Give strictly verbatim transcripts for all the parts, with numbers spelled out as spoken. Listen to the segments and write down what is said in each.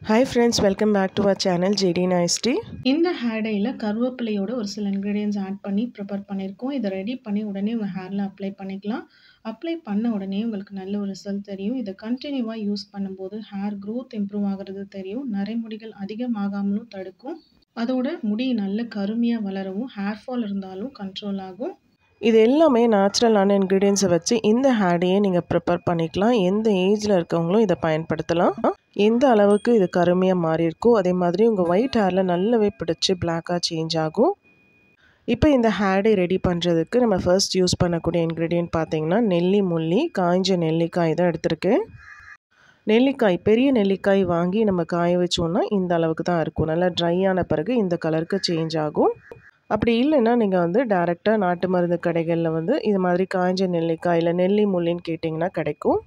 Hi friends, welcome back to our channel J D Nice Tea. இந்த hair டைல கருவேப்பிலையோட ஒரு சில இன்கிரீடியன்ட்ஸ் ஆட் பண்ணி ப்ரிப்பேர் பண்ணியிருக்கோம். இதை ரெடி பண்ணி உடனே உங்கள் ஹேரில் அப்ளை பண்ணிக்கலாம். அப்ளை பண்ண உடனே உங்களுக்கு நல்ல ஒரு ரிசல்ட் தெரியும். இதை கண்டினியூவாக யூஸ் பண்ணும்போது ஹேர் க்ரோத் இம்ப்ரூவ் ஆகிறது தெரியும். நரைமுடிகள் அதிகமாகாமலும் தடுக்கும். அதோட முடி நல்ல கருமையாக வளரவும், ஹேர் ஃபால் இருந்தாலும் கண்ட்ரோல் ஆகும். இது எல்லாமே நேச்சுரலான இன்க்ரீடியன்ஸை வச்சு இந்த ஹேடையே நீங்கள் ப்ரிப்பேர் பண்ணிக்கலாம். எந்த ஏஜில் இருக்கவங்களும் இதை பயன்படுத்தலாம். எந்த அளவுக்கு இது கருமையாக மாறி இருக்கோ அதே மாதிரி உங்கள் ஒயிட் ஹேரில் நல்லாவே பிடிச்சி பிளாக்காக சேஞ்ச் ஆகும். இப்போ இந்த ஹேடை ரெடி பண்ணுறதுக்கு நம்ம ஃபர்ஸ்ட் யூஸ் பண்ணக்கூடிய இன்க்ரீடியன்ட் பார்த்திங்கன்னா நெல்லி முள்ளி, காய்ஞ்ச நெல்லிக்காய் தான் எடுத்திருக்கேன். நெல்லிக்காய் பெரிய நெல்லிக்காய் வாங்கி நம்ம காய வச்சோன்னா இந்த அளவுக்கு தான் இருக்கும். நல்லா ட்ரை ஆன பிறகு இந்த கலருக்கு சேஞ்ச் ஆகும். அப்படி இல்லைன்னா நீங்கள் வந்து டேரெக்டாக நாட்டு மருந்து கடைகளில் வந்து இது மாதிரி காய்ஞ்ச நெல்லிக்காய் இல்லை நெல்லி முள்ளின்னு கேட்டிங்கன்னா கிடைக்கும்.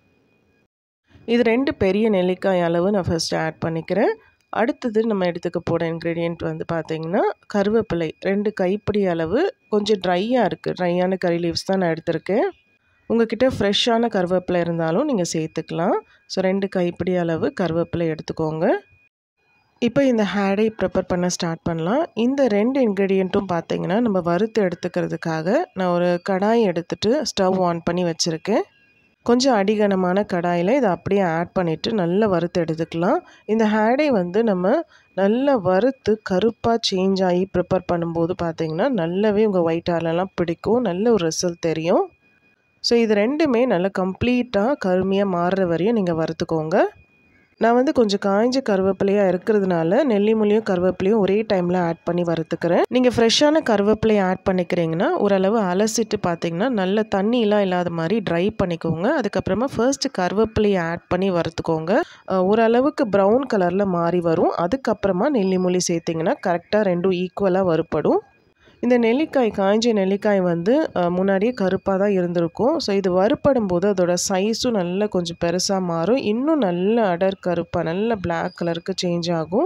இது ரெண்டு பெரிய நெல்லிக்காய் அளவு நான் ஃபஸ்ட்டு ஆட் பண்ணிக்கிறேன். அடுத்தது நம்ம எடுத்துக்க போகிற இன்க்ரீடியண்ட் வந்து பார்த்திங்கன்னா கருவேப்பிலை ரெண்டு கைப்பிடி அளவு. கொஞ்சம் ட்ரையாக இருக்குது, ட்ரையான கறி லீவ்ஸ் தான் நான் எடுத்திருக்கேன். உங்கள்கிட்ட ஃப்ரெஷ்ஷான கருவேப்பிலை இருந்தாலும் நீங்கள் சேர்த்துக்கலாம். ஸோ ரெண்டு கைப்பிடி அளவு கருவேப்பிலை எடுத்துக்கோங்க. இப்போ இந்த ஹேடை ப்ரிப்பேர் பண்ண ஸ்டார்ட் பண்ணலாம். இந்த ரெண்டு இன்க்ரீடியண்ட்டும் பார்த்திங்கன்னா நம்ம வறுத்து எடுத்துக்கிறதுக்காக நான் ஒரு கடாய் எடுத்துகிட்டு ஸ்டவ் ஆன் பண்ணி வச்சுருக்கேன். கொஞ்சம் அடிகனமான கடாயில் இதை அப்படியே ஆட் பண்ணிவிட்டு நல்லா வறுத்து எடுத்துக்கலாம். இந்த ஹேடை வந்து நம்ம நல்லா வறுத்து கருப்பாக சேஞ்ச் ஆகி ப்ரிப்பேர் பண்ணும்போது பார்த்திங்கன்னா நல்லாவே உங்கள் ஒயிட் ஹேர்லலாம் பிடிக்கும். நல்ல ஒரு ரிசல்ட் தெரியும். ஸோ இது ரெண்டுமே நல்லா கம்ப்ளீட்டாக கருமையாக மாறுற வரையும் நீங்கள் வறுத்துக்கோங்க. நான் வந்து கொஞ்சம் காய்ஞ்ச கருவேப்பிலையாக இருக்கிறதுனால நெல்லி முள்ளியும் கருவேப்பிலையும் ஒரே டைமில் ஆட் பண்ணி வறுத்துக்கிறேன். நீங்கள் ஃப்ரெஷ்ஷான கருவேப்பிலையை ஆட் பண்ணிக்கிறீங்கன்னா ஓரளவு அலசிட்டு பார்த்தீங்கன்னா நல்ல தண்ணியெலாம் இல்லாத மாதிரி ட்ரை பண்ணிக்கோங்க. அதுக்கப்புறமா ஃபர்ஸ்ட்டு கருவேப்பிலையை ஆட் பண்ணி வறுத்துக்கோங்க. ஓரளவுக்கு ப்ரௌன் கலரில் மாறி வரும். அதுக்கப்புறமா நெல்லி முள்ளி சேர்த்திங்கன்னா கரெக்டாக ரெண்டும் ஈக்குவலாக வறுப்படும். இந்த நெல்லிக்காய் காய்ஞ்ச நெல்லிக்காய் வந்து முன்னாடியே கருப்பாக தான் இருந்திருக்கும். ஸோ இது வறுப்படும் போது அதோட சைஸும் நல்லா கொஞ்சம் பெருசாக மாறும். இன்னும் நல்ல அடர் கருப்பாக நல்ல பிளாக் கலருக்கு சேஞ்ச் ஆகும்.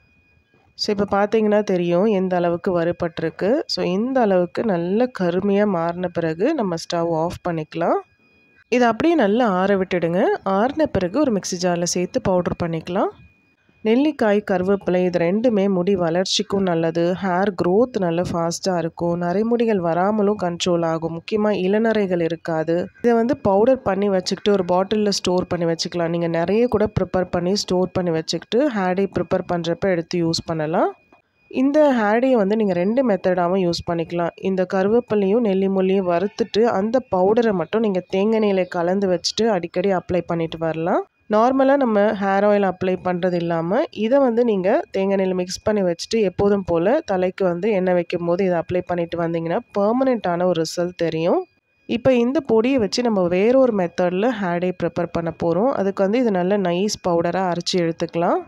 ஸோ இப்போ பார்த்தீங்கன்னா தெரியும் எந்த அளவுக்கு வறுப்பட்டிருக்கு. ஸோ இந்த அளவுக்கு நல்ல கருமையாக மாறின பிறகு நம்ம ஸ்டவ் ஆஃப் பண்ணிக்கலாம். இதை அப்படியே நல்லா ஆற விட்டுடுங்க. ஆறின பிறகு ஒரு மிக்ஸி ஜாரில் சேர்த்து பவுடர் பண்ணிக்கலாம். நெல்லிக்காய் கருவேப்பிலை இது ரெண்டுமே முடி வளர்ச்சிக்கும் நல்லது. ஹேர் க்ரோத் நல்லா ஃபாஸ்ட்டாக இருக்கும். நரைமுடிகள் வராமலும் கண்ட்ரோல் ஆகும். முக்கியமாக இளநரைகள் இருக்காது. இதை வந்து பவுடர் பண்ணி வச்சுக்கிட்டு ஒரு பாட்டிலில் ஸ்டோர் பண்ணி வச்சுக்கலாம். நீங்கள் நிறைய கூட ப்ரிப்பேர் பண்ணி ஸ்டோர் பண்ணி வச்சுக்கிட்டு ஹேடை ப்ரிப்பேர் பண்ணுறப்ப எடுத்து யூஸ் பண்ணலாம். இந்த ஹேடையை வந்து நீங்கள் ரெண்டு மெத்தடாகவும் யூஸ் பண்ணிக்கலாம். இந்த கருவேப்பிலையும் நெல்லி முள்ளியும் வறுத்துட்டு அந்த பவுடரை மட்டும் நீங்கள் தேங்காய் எண்ணெயில் கலந்து வச்சுட்டு அடிக்கடி அப்ளை பண்ணிட்டு வரலாம். நார்மலாக நம்ம ஹேர் ஆயில் அப்ளை பண்ணுறது இல்லாமல் இதை வந்து நீங்கள் தேங்காய் எண்ணெயில் மிக்ஸ் பண்ணி வச்சுட்டு எப்போதும் போல் தலைக்கு வந்து எண்ணெய் வைக்கும் போது இதை அப்ளை பண்ணிட்டு வந்தீங்கன்னா பெர்மனெண்ட்டான ஒரு ரிசல்ட் தெரியும். இப்போ இந்த பொடியை வச்சு நம்ம வேறொரு மெத்தடில் ஹேடை ப்ரிப்பேர் பண்ண போகிறோம். அதுக்கு வந்து இது நல்ல நைஸ் பவுடராக அரைச்சி எடுத்துக்கலாம்.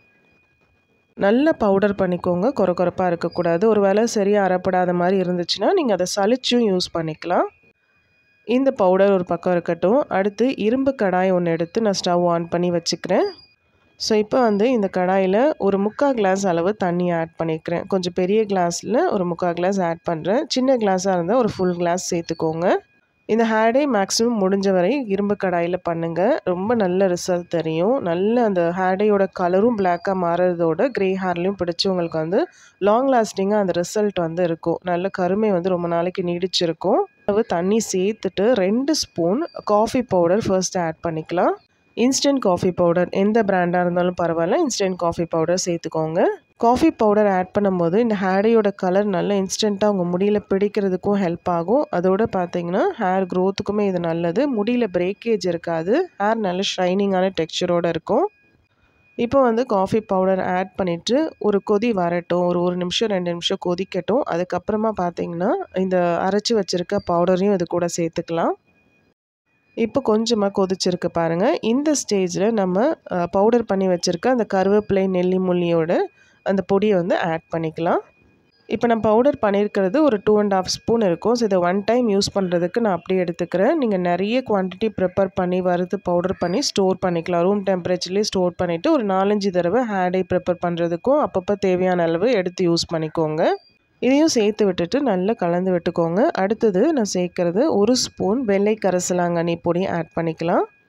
நல்ல பவுடர் பண்ணிக்கோங்க, கொர கொரப்பாக இருக்கக்கூடாது. ஒரு வேளை சரியாக அரைப்படாத மாதிரி இருந்துச்சுன்னா நீங்கள் அதை சலிச்சும் யூஸ் பண்ணிக்கலாம். இந்த பவுடர் ஒரு பக்கம் இருக்கட்டும். அடுத்து இரும்பு கடாய் ஒன்று எடுத்து நான் ஸ்டவ் ஆன் பண்ணி வச்சுக்கிறேன். ஸோ இப்போ வந்து இந்த கடாயில் ஒரு முக்கால் கிளாஸ் அளவு தண்ணி ஆட் பண்ணிக்கிறேன். கொஞ்சம் பெரிய கிளாஸில் ஒரு முக்கால் கிளாஸ் ஆட் பண்ணுறேன். சின்ன கிளாஸாக இருந்தால் ஒரு ஃபுல் கிளாஸ் சேர்த்துக்கோங்க. இந்த ஹேடை மேக்ஸிமம் முடிஞ்ச வரை இரும்பு கடாயில் பண்ணுங்கள். ரொம்ப நல்ல ரிசல்ட் தெரியும். நல்ல அந்த ஹேடையோட கலரும் பிளாக்காக மாறுறதோட க்ரே ஹேர்லேயும் பிடிச்சி உங்களுக்கு வந்து லாங் லாஸ்டிங்காக அந்த ரிசல்ட் வந்து இருக்கும். நல்ல கருமை வந்து ரொம்ப நாளைக்கு நீடிச்சிருக்கும். அளவு தண்ணி சேர்த்துட்டு ரெண்டு spoon coffee powder first add பண்ணிக்கலாம். இன்ஸ்டன்ட் காஃபி பவுடர் எந்த பிராண்டாக இருந்தாலும் பரவாயில்ல, இன்ஸ்டன்ட் காஃபி பவுடர் சேர்த்துக்கோங்க. காஃபி பவுடர் ஆட் பண்ணும்போது இந்த ஹேடையோட கலர் நல்லா இன்ஸ்டண்ட்டாக உங்கள் முடியில் பிடிக்கிறதுக்கும் ஹெல்ப் ஆகும். அதோடு பார்த்தீங்கன்னா ஹேர் க்ரோத்துக்குமே இது நல்லது. முடியில் பிரேக்கேஜ் இருக்காது. ஹேர் நல்ல ஷைனிங்கான டெக்ஸ்சரோடு இருக்கும். இப்போ வந்து காஃபி பவுடர் ஆட் பண்ணிவிட்டு ஒரு கொதி வரட்டும். ஒரு ஒரு நிமிஷம் ரெண்டு நிமிஷம் கொதிக்கட்டும். அதுக்கப்புறமா பார்த்தீங்கன்னா இந்த அரைச்சி வச்சுருக்க பவுடரையும் இது கூட சேர்த்துக்கலாம். இப்போ கொஞ்சமாக கொதிச்சிருக்கு பாருங்கள். இந்த ஸ்டேஜில் நம்ம பவுடர் பண்ணி வச்சுருக்க அந்த கருவேப்பிலை நெல்லி முள்ளியோட அந்த பொடியை வந்து ஆட் பண்ணிக்கலாம். இப்போ நான் பவுடர் பண்ணியிருக்கிறது ஒரு டூ அண்ட் ஆஃப் ஸ்பூன் இருக்கும். ஸோ இதை ஒன் டைம் யூஸ் பண்ணுறதுக்கு நான் அப்படியே எடுத்துக்கிறேன். நீங்கள் நிறைய குவான்டிட்டி ப்ரிப்பேர் பண்ணி வறுத்து பவுடர் பண்ணி ஸ்டோர் பண்ணிக்கலாம். ரூம் டெம்பரேச்சர்லேயே ஸ்டோர் பண்ணிவிட்டு ஒரு நாலஞ்சு தடவை ஹேடை ப்ரிப்பேர் பண்ணுறதுக்கும் அப்பப்போ தேவையான அளவு எடுத்து யூஸ் பண்ணிக்கோங்க. இதையும் சேர்த்து விட்டுட்டு நல்லா கலந்து விட்டுக்கோங்க. அடுத்தது நான் சேர்க்குறது ஒரு ஸ்பூன் வெள்ளை கரிசலாங்கண்ணி பொடி ஆட் பண்ணிக்கலாம்.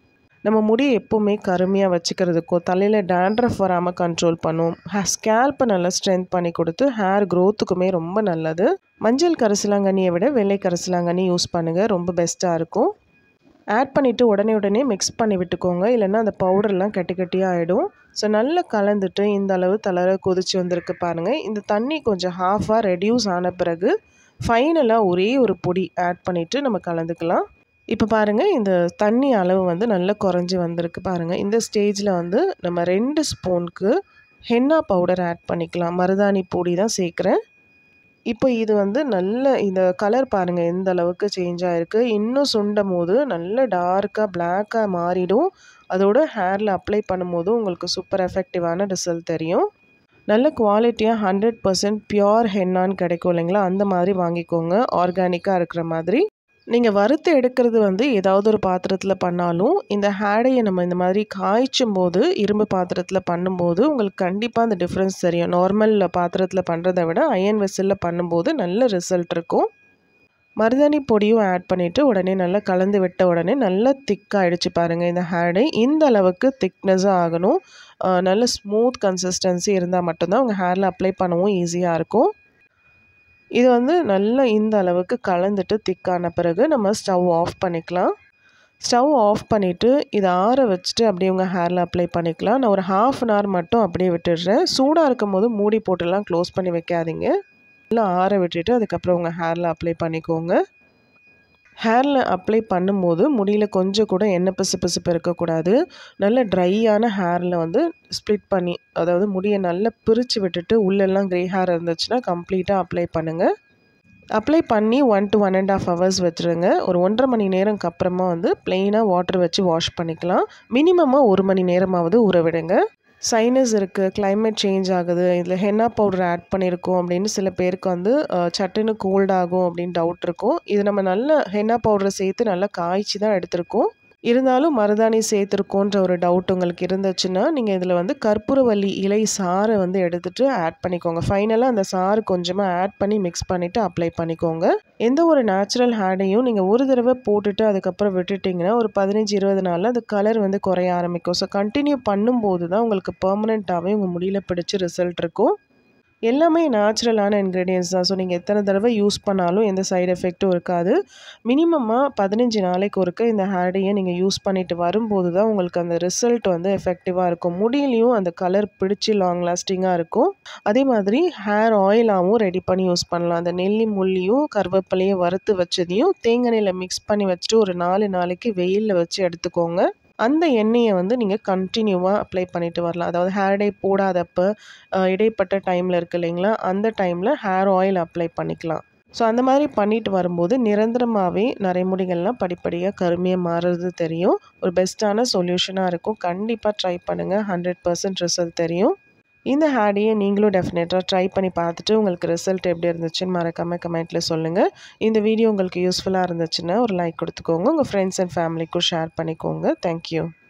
நம்ம முடியை எப்போவுமே கருமையாக வச்சுக்கிறதுக்கோ தலையில் டேண்ட்ரஃப் வராமல் கண்ட்ரோல் பண்ணும். ஸ்கேல்ப்பை நல்லா ஸ்ட்ரென்த் பண்ணி கொடுத்து ஹேர் க்ரோத்துக்குமே ரொம்ப நல்லது. மஞ்சள் கரிசலாங்கண்ணியை விட வெள்ளை கரிசலாங்கண்ணி யூஸ் பண்ணுங்கள், ரொம்ப பெஸ்ட்டாக இருக்கும். ஆட் பண்ணிவிட்டு உடனே உடனே மிக்ஸ் பண்ணி விட்டுக்கோங்க, இல்லைன்னா அந்த பவுடர்லாம் கட்டி கட்டியாக ஆகிடும். ஸோ நல்லா கலந்துட்டு இந்த அளவு தளர கொதிச்சு வந்திருக்கு பாருங்கள். இந்த தண்ணி கொஞ்சம் ஹாஃபாக ரெடியூஸ் ஆன பிறகு ஃபைனலாக ஒரே ஒரு பொடி ஆட் பண்ணிவிட்டு நம்ம கலந்துக்கலாம். இப்போ பாருங்கள், இந்த தண்ணி அளவு வந்து நல்லா குறைஞ்சி வந்திருக்கு பாருங்கள். இந்த ஸ்டேஜில் வந்து நம்ம ரெண்டு ஸ்பூனுக்கு ஹென்னா பவுடர் ஆட் பண்ணிக்கலாம். மருதாணி பொடி தான் சேர்க்குறேன். இப்போ இது வந்து நல்ல இந்த கலர் பாருங்கள் எந்த அளவுக்கு சேஞ்ச் ஆகிருக்கு. இன்னும் சுண்டும் போது நல்ல டார்க்காக பிளாக்காக மாறிடும். அதோட ஹேரில் அப்ளை பண்ணும்போது உங்களுக்கு சூப்பர் எஃபெக்டிவான ரிசல்ட் தெரியும். நல்ல குவாலிட்டியாக ஹண்ட்ரட் பர்சன்ட் பியோர் ஹென்னான்னு கிடைக்கும் இல்லைங்களா, அந்த மாதிரி வாங்கிக்கோங்க, ஆர்கானிக்காக இருக்கிற மாதிரி. நீங்கள் வறுத்து எடுக்கிறது வந்து ஏதாவது ஒரு பாத்திரத்தில் பண்ணாலும் இந்த ஹேடையை நம்ம இந்த மாதிரி காய்ச்சும் போது இரும்பு பாத்திரத்தில் பண்ணும்போது உங்களுக்கு கண்டிப்பாக அந்த டிஃப்ரென்ஸ் தெரியும். நார்மல் பாத்திரத்தில் பண்ணுறதை விட அயன் வெசலில் பண்ணும்போது நல்ல ரிசல்ட் இருக்கும். மருதாணி பொடியும் ஆட் பண்ணிவிட்டு உடனே நல்லா கலந்து விட்ட உடனே நல்லா திக்காகிடுச்சு பாருங்கள். இந்த ஹேடை இந்த அளவுக்கு திக்னஸாக ஆகணும். நல்ல ஸ்மூத் கன்சிஸ்டன்சி இருந்தால் மட்டும்தான் உங்கள் ஹேரில் அப்ளை பண்ணவும் ஈஸியாக இருக்கும். இது வந்து நல்லா இந்த அளவுக்கு கலந்துட்டு திக்கான பிறகு நம்ம ஸ்டவ் ஆஃப் பண்ணிக்கலாம். ஸ்டவ் ஆஃப் பண்ணிவிட்டு இதை ஆற வச்சுட்டு அப்படியே உங்கள் ஹேரில் அப்ளை பண்ணிக்கலாம். நான் ஒரு ஹாஃப் அன் ஹவர் மட்டும் அப்படியே விட்டுடுறேன். சூடாக இருக்கும் போது மூடி போட்டுலாம் க்ளோஸ் பண்ணி வைக்காதீங்க. நல்லா ஆற விட்டுட்டு அதுக்கப்புறம் உங்கள் ஹேரில் அப்ளை பண்ணிக்கோங்க. ஹேரில் அப்ளை பண்ணும்போது முடியில் கொஞ்சம் கூட எண்ணெய் பிசு பிசுப்பு இருக்கக்கூடாது. நல்ல ட்ரையான ஹேரில் வந்து ஸ்ப்ளிட் பண்ணி, அதாவது முடியை நல்லா பிரித்து விட்டுட்டு உள்ளெல்லாம் க்ரே ஹேர் இருந்துச்சுன்னா கம்ப்ளீட்டாக அப்ளை பண்ணுங்கள். அப்ளை பண்ணி one to one and half hours வச்சுருங்க. ஒரு ஒன்றரை மணி நேரம்க்கு அப்புறமா வந்து ப்ளெயினாக வாட்டர் வச்சு வாஷ் பண்ணிக்கலாம். மினிமமாக ஒரு மணி நேரமாவது ஊற விடுங்க. சைனஸ் இருக்குது, கிளைமேட் சேஞ்ச் ஆகுது, இதில் ஹென்னா பவுடர் ஆட் பண்ணியிருக்கோம் அப்படின்னு சில பேருக்கு வந்து சட்டுன்னு கோல்ட் ஆகும் அப்படின்னு டவுட் இருக்கும். இது நம்ம நல்ல ஹென்னா பவுடரை சேர்த்து நல்லா காய்ச்சி தான் எடுத்திருக்கோம். இருந்தாலும் மருதாணி சேர்த்துருக்கோன்ற ஒரு டவுட் உங்களுக்கு இருந்துச்சுன்னா நீங்கள் இதில் வந்து கற்பூரவள்ளி இலை சாறை வந்து எடுத்துகிட்டு ஆட் பண்ணிக்கோங்க. ஃபைனலாக அந்த சாறு கொஞ்சமாக ஆட் பண்ணி மிக்ஸ் பண்ணிவிட்டு அப்ளை பண்ணிக்கோங்க. எந்த ஒரு நேச்சுரல் ஹேடையும் நீங்கள் ஒரு தடவை போட்டுட்டு அதுக்கப்புறம் விட்டுட்டிங்கன்னா ஒரு பதினஞ்சு இருபது நாளில் அந்த கலர் வந்து குறைய ஆரம்பிக்கும். ஸோ கண்டினியூ பண்ணும்போது தான் உங்களுக்கு பெர்மனெண்ட்டாகவே உங்கள் முடியில் பிடிச்சி ரிசல்ட் இருக்கும். எல்லாமே நேச்சுரலான இன்க்ரீடியன்ஸ் தான். ஸோ நீங்கள் எத்தனை தடவை யூஸ் பண்ணாலும் எந்த சைடு எஃபெக்ட்டும் இருக்காது. மினிமமாக பதினஞ்சு நாளைக்கு ஒருக்க இந்த ஹேடையை நீங்கள் யூஸ் பண்ணிட்டு வரும்போது தான் உங்களுக்கு அந்த ரிசல்ட் வந்து எஃபெக்டிவாக இருக்கும். முடியிலையும் அந்த கலர் பிடிச்சி லாங் லாஸ்டிங்காக இருக்கும். அதே மாதிரி ஹேர் ஆயிலாகவும் ரெடி பண்ணி யூஸ் பண்ணலாம். அந்த நெல்லி முள்ளியும் கருவேப்பிலையும் வறுத்து வச்சதையும் தேங்காய் எண்ணெயில் மிக்ஸ் பண்ணி வச்சுட்டு ஒரு நாலு நாளைக்கு வெயிலில் வச்சு எடுத்துக்கோங்க. அந்த எண்ணெயை வந்து நீங்கள் கண்டினியூவாக அப்ளை பண்ணிட்டு வரலாம். அதாவது ஹேர் டை போடாதப்போ இடைப்பட்ட டைமில் இருக்குது இல்லைங்களா, அந்த டைமில் ஹேர் ஆயில் அப்ளை பண்ணிக்கலாம். ஸோ அந்த மாதிரி பண்ணிட்டு வரும்போது நிரந்தரமாகவே நரைமுடிகள்லாம் படிப்படியாக கருமையாக மாறுறது தெரியும். ஒரு பெஸ்ட்டான சொல்யூஷனாக இருக்கும். கண்டிப்பாக ட்ரை பண்ணுங்கள், ஹண்ட்ரட் பர்சன்ட் ரிசல்ட் தெரியும். இந்த ஹேடையை நீங்களும் டெஃபினட்டாக ட்ரை பண்ணி பார்த்துட்டு உங்களுக்கு ரிசல்ட் எப்படி இருந்துச்சுன்னு மறக்காமல் கமெண்ட்டில் சொல்லுங்கள். இந்த வீடியோ உங்களுக்கு யூஸ்ஃபுல்லாக இருந்துச்சுன்னா ஒரு லைக் கொடுத்துக்கோங்க. உங்கள் ஃப்ரெண்ட்ஸ் அண்ட் ஃபேமிலிக்கும் ஷேர் பண்ணிக்கோங்க. தேங்க்யூ.